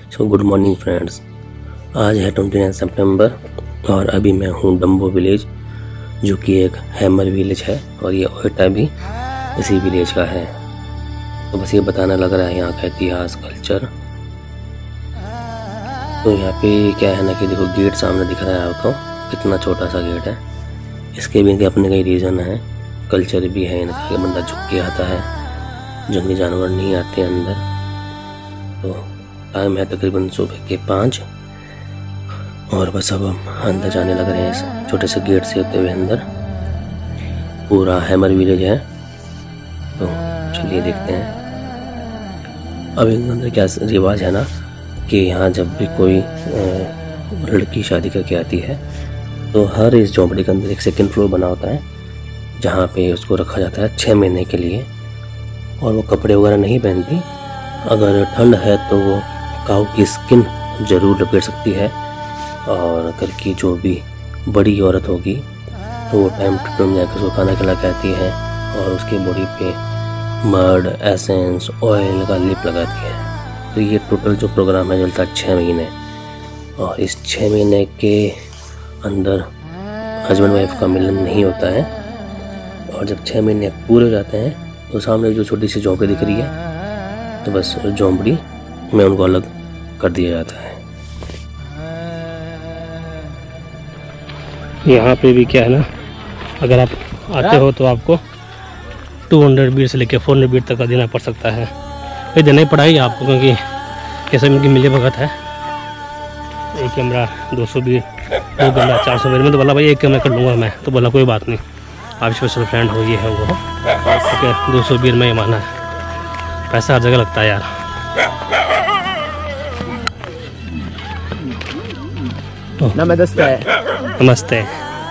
So good morning friends. आज है 29 सितंबर और अभी मैं हूँ डम्बो विलेज, जो कि एक हैमर विलेज है और ये ओइटा भी इसी विलेज का है। तो बस ये बताना लग रहा है यहाँ का इतिहास, कल्चर। तो यहाँ पे क्या है ना कि देखो, गेट सामने दिख रहा है आपको, कितना छोटा सा गेट है। इसके भी अपने कई रीज़न है, कल्चर भी है इनका। बंदा झुक के आता है, जंगली जानवर नहीं आते अंदर। तो टाइम है तकरीबन सुबह के 5 और बस अब हम अंदर जाने लग रहे हैं इस छोटे से गेट से होते हुए अंदर। पूरा हैमर विलेज है, तो चलिए देखते हैं। अब अंदर क्या रिवाज है ना कि यहाँ जब भी कोई लड़की शादी करके आती है तो हर इस झोंपड़ी के अंदर एक सेकंड फ्लोर बना होता है, जहाँ पे उसको रखा जाता है 6 महीने के लिए। और वो कपड़े वगैरह नहीं पहनती। अगर ठंड है तो वो काऊ की स्किन ज़रूर लपेट सकती है, और घर की जो भी बड़ी औरत होगी तो वो टाइम टू टाइम जाकर उसको खाना खिला के आती है और उसकी बॉडी पे मर्ड, एसेंस, ऑयल का लिप लगाती है। तो ये टोटल जो प्रोग्राम है चलता है 6 महीने। और इस 6 महीने के अंदर हस्बैंड वाइफ का मिलन नहीं होता है। और जब 6 महीने पूरे हो जाते हैं तो सामने जो छोटी सी झोंपड़ी दिख रही है, तो बस झोंपड़ी में उनको अलग कर दिया जाता है। यहाँ पे भी क्या है ना, अगर आप आते हो तो आपको 200 बीट से लेकर 400 बीट तक का देना पड़ सकता है। ये देना ही पड़ेगा आपको, क्योंकि कैसे इनकी मिली भगत है। एक कैमरा 200 बीट, 2 कैमरा 400 बीट में। तो बोला भाई एक कैमरा कर लूँगा मैं। तो बोला कोई बात नहीं, आप स्पेशल फ्रेंड हो, ये है वो, ठीक है। 200 बीट में ही माना है, पैसा हर जगह लगता है यार। नमस्ते। नमस्ते।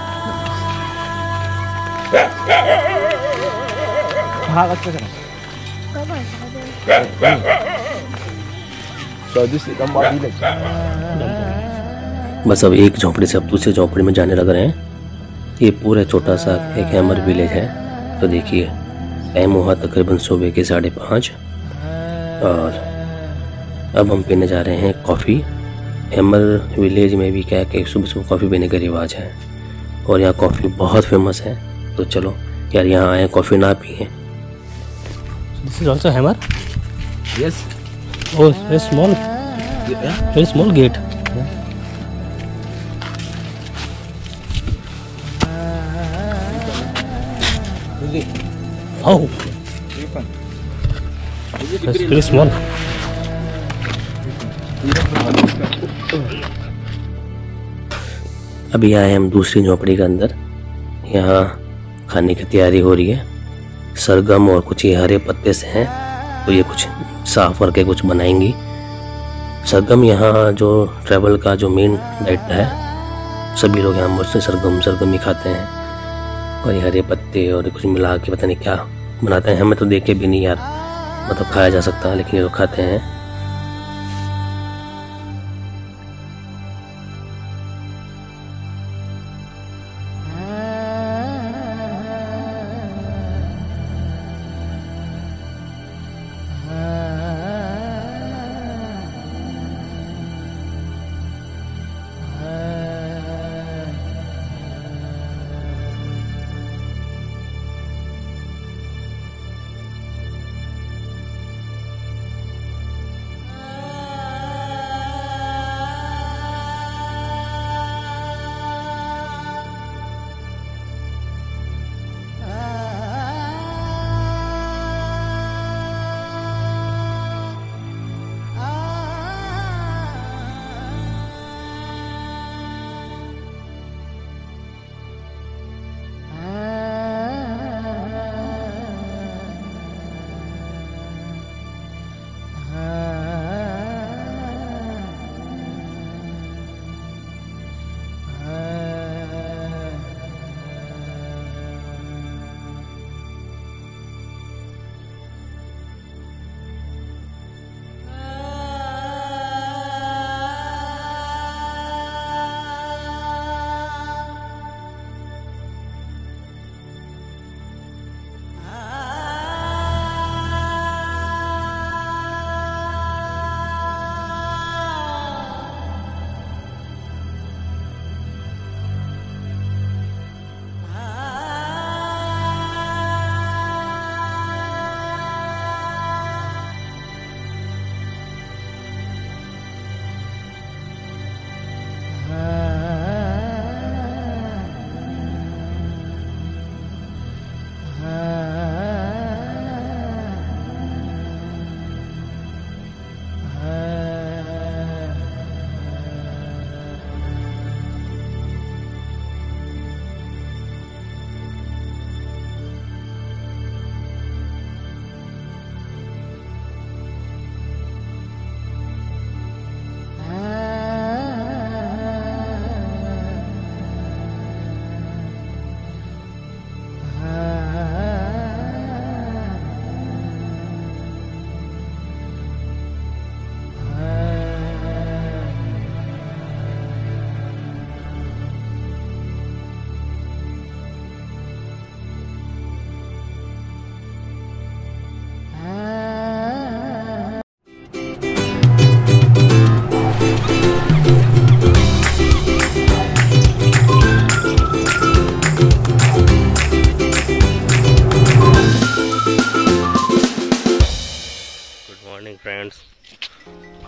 बस अब एक झोंपड़ी से अब दूसरी झोंपड़ी में जाने लग रहे हैं। ये पूरा छोटा सा एक हैमर विलेज है। तो देखिए, टाइम हुआ तकरीबन सुबह के 5:30 और अब हम पीने जा रहे हैं कॉफ़ी। हैमर विलेज में भी क्या है कि सुबह सुबह कॉफ़ी पीने का रिवाज है और यहाँ कॉफ़ी बहुत फेमस है। तो चलो यार, यहाँ आए कॉफ़ी ना पिए। This is also hammer? Yes. Oh, very small. Yeah. Very small gate. Oh, that's very small. अभी आए हम दूसरी झोपड़ी के अंदर। यहाँ खाने की तैयारी हो रही है। सरगम और कुछ ये हरे पत्ते से हैं, तो ये कुछ साफ करके कुछ बनाएंगी। सरगम यहाँ जो ट्रैवल का जो मेन डाइट है, सभी लोग यहाँ मुझसे सरगम ही खाते हैं। और ये हरे पत्ते और कुछ मिला के पता नहीं क्या बनाते हैं, हमें तो देखे भी नहीं यार, मतलब खाया जा सकता है, लेकिन ये लोग खाते हैं।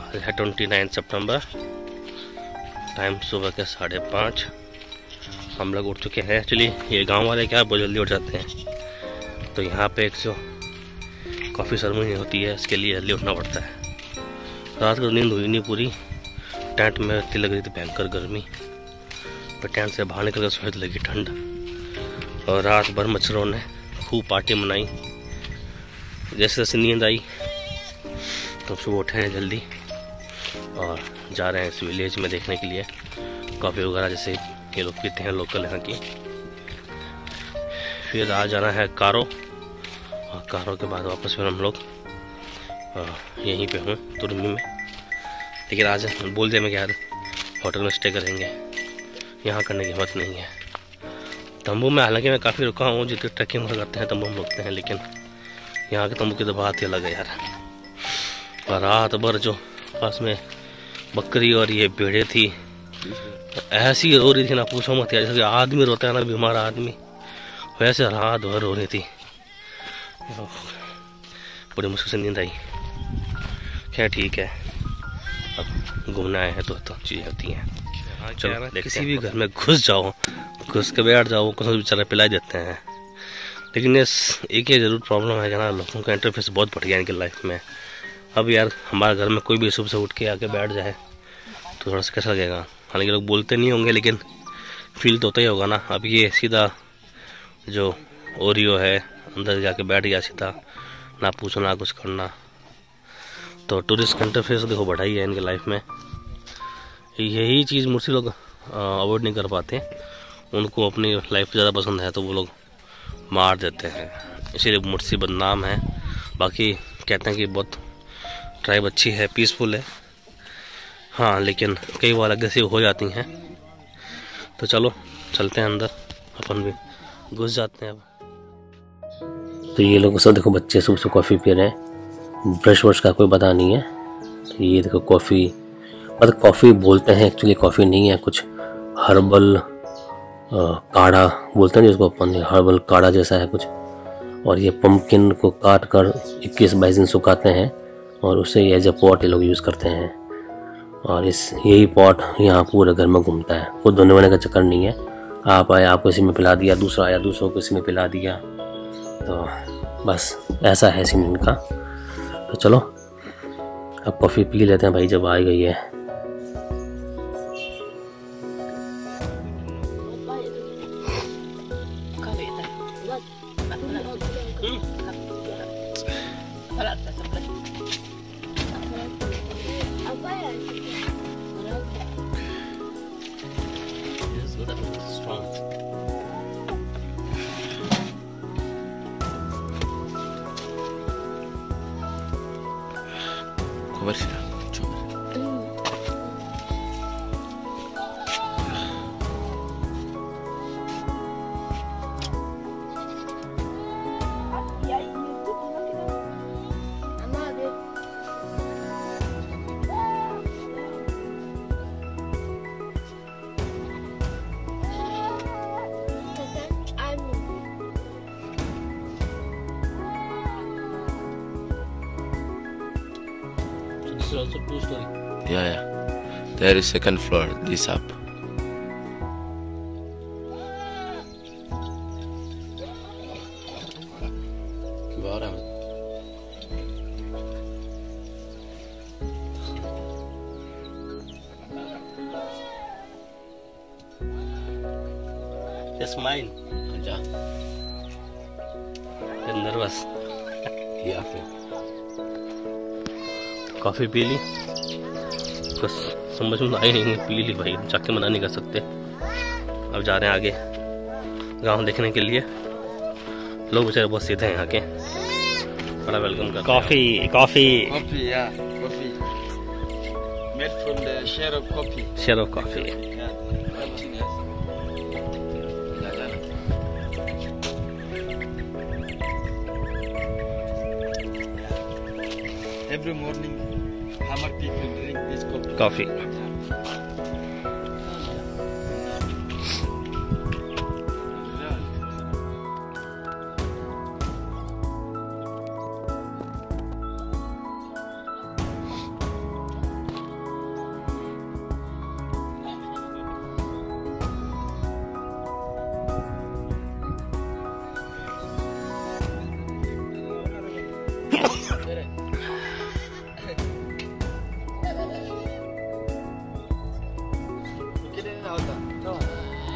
आज है 29 सितंबर। टाइम सुबह के 5:30। हम लोग उठ चुके हैं। एक्चुअली ये गांव वाले क्या बहुत जल्दी उठ जाते हैं, तो यहाँ पे एक जो कॉफ़ी सेरेमनी होती है इसके लिए जल्दी उठना पड़ता है। रात को नींद हुई नहीं पूरी, टेंट में इतनी लग रही थी भयंकर गर्मी, पर टेंट से बाहर निकल कर सोए तो लगी ठंड। और रात भर मच्छरों ने खूब पार्टी मनाई। जैसे जैसे नींद आई तो सुबह उठे हैं जल्दी और जा रहे हैं इस विलेज में देखने के लिए कॉफ़ी वगैरह जैसे ये लोग पीते हैं लोकल यहाँ की। फिर आज जाना है कारो, और कारो के बाद वापस फिर हम लोग यहीं पे हूँ तुर्मी में। लेकिन आज बोल दिया मैं क्या होटल में स्टे करेंगे, यहाँ करने की हिम्मत नहीं है। तंबू में हालांकि मैं काफ़ी रुका हूँ, जितने ट्रैकिंग वगैरह करते हैं तंबू में रुकते हैं, लेकिन यहाँ के तंबू की तो बात ही अलग है यार। और रात भर जो पास में बकरी और ये भेड़ें थी ऐसी रो रही थी ना, पूछो मत यार। जैसे आदमी रोता है ना, बीमार आदमी, वैसे रात भर रो रही थी। बड़ी मुश्किल से नींद आई। क्या ठीक है, अब घूमना आए हैं तो चीज़ें होती हैं। चलो किसी भी घर में घुस जाओ, घुस के बैठ जाओ, कुछ बेचारा पिला देते हैं। लेकिन एक ये ज़रूर प्रॉब्लम है कि ना, लोगों का इंटरफेस बहुत बढ़ गया इनकी लाइफ में। अब यार हमारे घर में कोई भी सुबह से उठ के आके बैठ जाए तो थोड़ा सा कैसा लगेगा। हालांकि लोग बोलते नहीं होंगे लेकिन फील तो होता ही होगा ना। अब ये सीधा जो ओरियो है अंदर जाके बैठ गया सीधा, ना पूछो ना कुछ करना। तो टूरिस्ट का इंटरफेस देखो बढ़ा ही है इनकी लाइफ में। यही चीज़ मुझसे लोग अवॉइड नहीं कर पाते। उनको अपनी लाइफ ज़्यादा पसंद है तो वो लोग मार देते हैं, इसीलिए मुझसे बदनाम है। बाकी कहते हैं कि बहुत ट्राइब अच्छी है, पीसफुल है, हाँ, लेकिन कई बार अग्रेसिव हो जाती हैं। तो चलो चलते हैं अंदर, अपन भी घुस जाते हैं अब। तो ये लोग सब देखो बच्चे सुबह से कॉफ़ी पी रहे हैं, ब्रश व्रश का कोई पता नहीं है। तो ये देखो कॉफ़ी, मतलब कॉफ़ी बोलते हैं, एक्चुअली कॉफ़ी नहीं है, कुछ हर्बल काढ़ा बोलते हैं जिसको अपन, हर्बल काढ़ा जैसा है कुछ। और ये पम्पकिन को काट कर 21-22 दिन सुखाते हैं और उसे एज ए पॉट ये लोग यूज़ करते हैं। और यही पॉट यहाँ पूरे घर में घूमता है, वो धोने वोने का चक्कर नहीं है। आप आए, आपको इसी में पिला दिया, दूसरा आया, दूसरों को इसी में पिला दिया। तो बस ऐसा है सीन इनका। तो चलो अब कॉफ़ी पी लेते हैं भाई, जब आ गई है। Also 2 story. Yeah. There is second floor, this up. That's mine. Yeah. You're nervous. Yeah. Coffee पी ली, बस समझ में आई नहीं, पी ली भाई, जाके मना नहीं कर सकते। अब जा रहे हैं आगे गांव देखने के लिए। लोग बेचारे बहुत सीधे हैं यहाँ के, बड़ा वेलकम करते हैं। Coffee yeah, coffee. Made from the share of coffee. Share of coffee. Yeah, everything else. Every morning, Hamar people drink this coffee.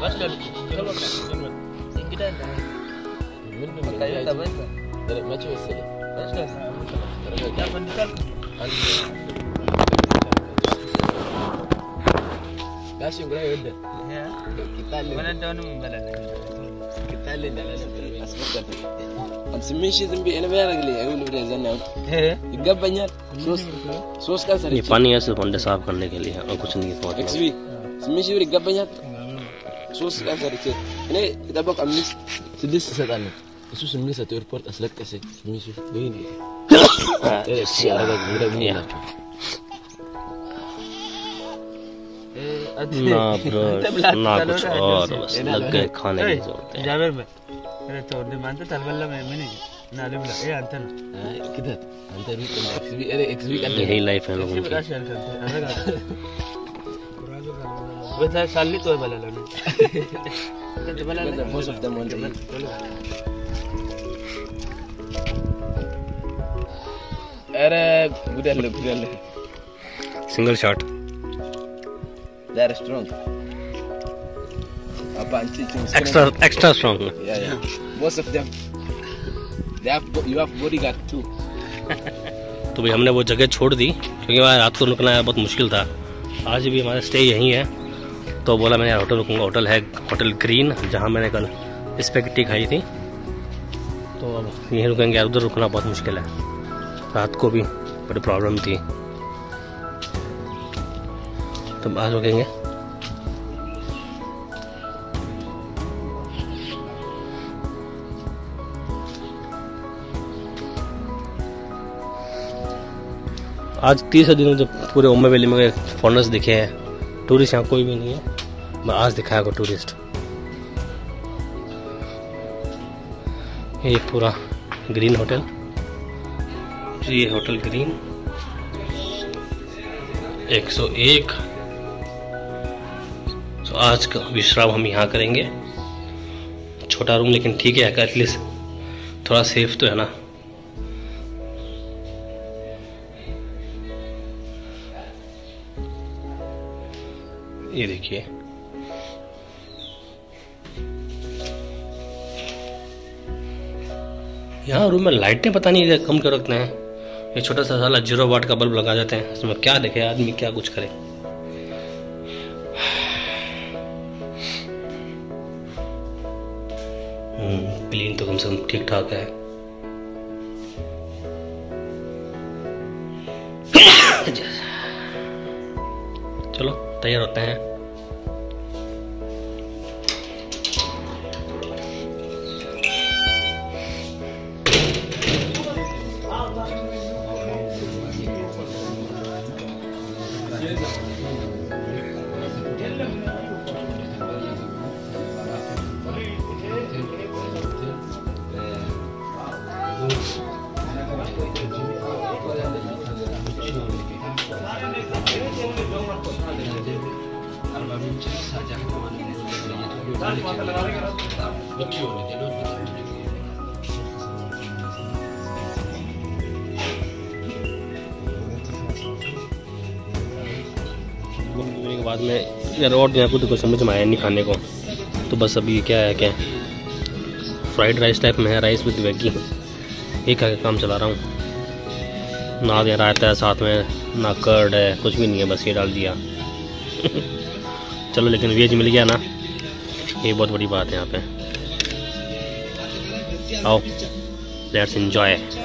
ये पानी है सिर्फ अंडे साफ करने के लिए और कुछ नहीं है। ना ब्रो ना कुछ और बस लग गए खाने की जरूरत है। जावेर में अरे तो मानते तलवल्ला में नहीं नाले बुला ए अंत ना किधर अंत भी अरे एक्सवी करते यही लाइफ है लोगों की। बस साली तो बला लो most of them want to eat. अरे गुडल single shot they are strong. extra strong. Yeah. Most of them. You have bodyguard too. तो भाई हमने वो जगह छोड़ दी क्योंकि वहाँ रात को रुकना बहुत मुश्किल था। आज भी हमारा स्टे यहीं है तो बोला मैंने होटल रुकूंगा। होटल है होटल ग्रीन, जहाँ मैंने कल स्पेगेटी खाई थी। तो अब यहीं रुकेंगे, उधर रुकना बहुत मुश्किल है। रात को भी बड़ी प्रॉब्लम थी तो आज रुकेंगे। आज 30 दिन जब पूरे ओमा वैली में फॉरेनर्स दिखे हैं, टूरिस्ट यहाँ कोई भी नहीं है। मैं आज दिखाया को टूरिस्ट। ये पूरा ग्रीन होटल, ये होटल ग्रीन 101। तो आज का विश्राम हम यहाँ करेंगे। छोटा रूम लेकिन ठीक है, एटलीस्ट थोड़ा सेफ तो है ना। ये देखिए यहाँ रूम में लाइटें पता नहीं कम क्यों रखते हैं। ये छोटा सा साला 0 वाट का बल्ब लगा देते हैं, इसमें क्या देखे आदमी, क्या कुछ करे। क्लीन तो कम से कम ठीक ठाक है। चलो तैयार होते हैं। के बाद में यार और यहाँ को समझ में आया नहीं खाने को, तो बस अभी क्या है क्या फ्राइड राइस टाइप में है, राइस विद वेगी। एक खा के काम चला रहा हूँ। ना दे रायता है साथ में, ना कर्ड है, कुछ भी नहीं है, बस ये डाल दिया। चलो लेकिन वेज मिल गया ना, ये बहुत बड़ी बात है यहाँ पे। आओ लेट्स एंजॉय।